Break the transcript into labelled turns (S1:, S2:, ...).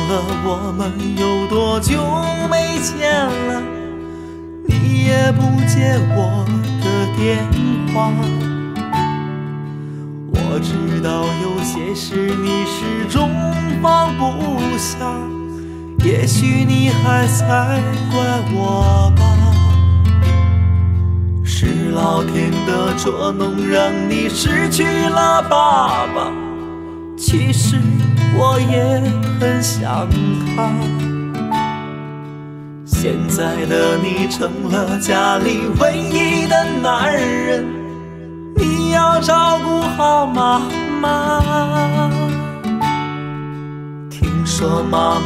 S1: 了我们有多久没见了，你也不接我的电话。我知道有些事你始终放不下，也许你还在怪我吧。是老天的捉弄让你失去了爸爸，其实我也很想他。现在的你成了家里唯一的男人，你要照顾好妈妈。听说妈妈